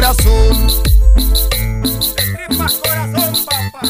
corazón. De tripas corazón, papá.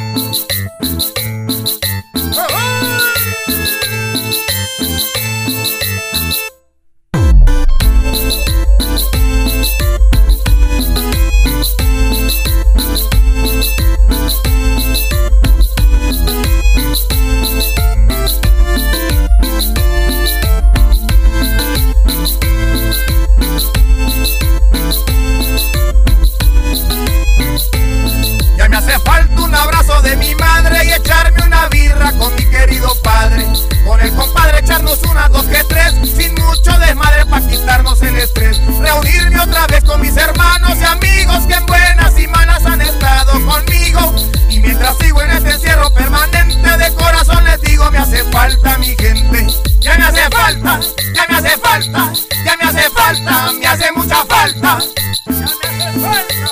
Ya me hace falta un abrazo de mi madre y echarme una birra con mi querido padre. Con el compadre echarnos unas 2 que 3, sin mucho desmadre pa' quitarnos el estrés. Reunirme otra vez con mis hermanos y amigos que en buenas y malas han estado conmigo. Y mientras sigo en este encierro permanente, de corazón les digo, me hace falta mi gente. Ya me hace falta, ya me hace falta, ya me hace falta, me hace mucha falta. Ya me hace falta,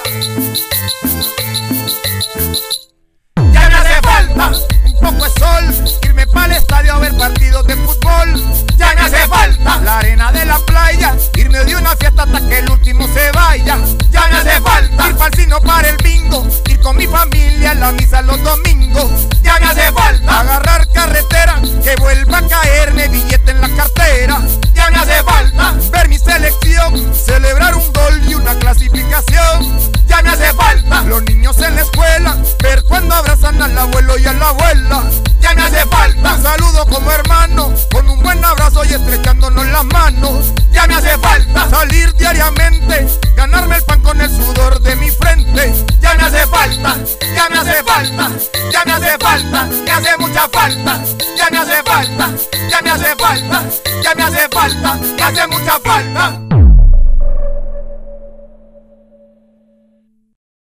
ya me hace falta un poco de sol, irme para el estadio a ver partidos de fútbol. Ya me hace falta la arena de la playa, irme de una fiesta hasta que el último se vaya. Ya me hace falta ir pa'l cine para el bingo, ir con mi familia a la misa los domingos. Ya me hace falta agarrar carretera, que vuelva a caerme billete en la cartera. Ya me hace falta ver mi selección, celebrar un gol y una clasificación. Ya me hace falta los niños en la escuela, ver cuando abrazan al abuelo y a la abuela. Ya me hace falta un saludo como hermano, con un buen abrazo y estrechándonos las manos. Ya me hace falta salir diariamente, ganarme el pan con el sudor de mi frente. Ya me hace falta, ya me hace falta, ya me hace falta, me hace mucha falta. Ya me hace falta, ya me hace falta, ya me hace falta, me hace mucha falta.